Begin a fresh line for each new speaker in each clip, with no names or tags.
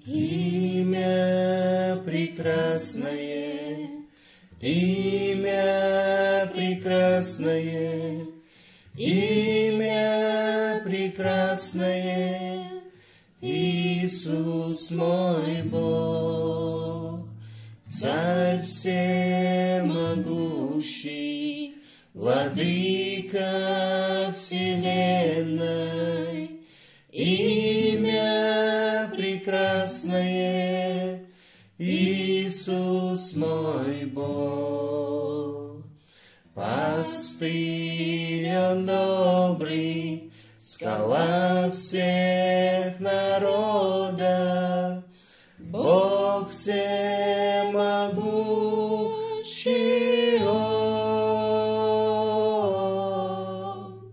Имя прекрасное, имя прекрасное, имя прекрасное, Иисус мой Бог, Царь всемогущий, Владыка вселенной. Имя прекрасное, Иисус мой Бог. Пастырь он добрый, скала всех народов, Бог всемогущий Он.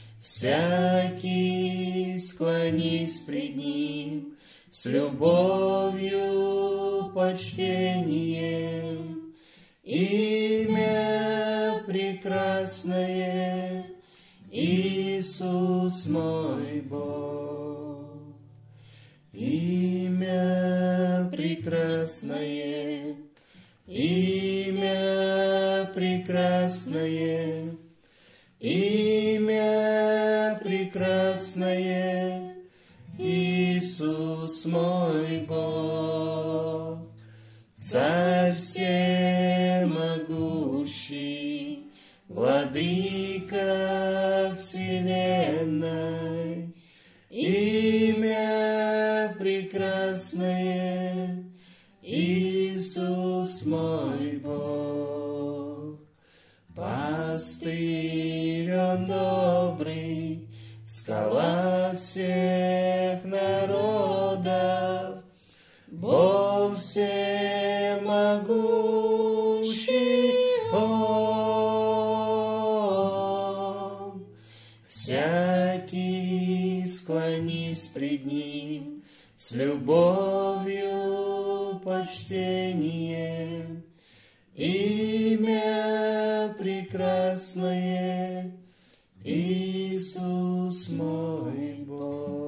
Всякий склонись пред Ним с любовью, почтением. Имя прекрасное, Иисус мой Бог. Имя прекрасное, имя прекрасное, имя прекрасное, Иисус мой Бог. Царь всемогущий, Владыка вселенной. Имя прекрасное, Иисус мой Бог. Пастырь он добрый, скала всех народов, Бог всемогущий Он. Всякий склонись пред Ним с любовью, почтением. Имя прекрасное, Иисус мой Бог.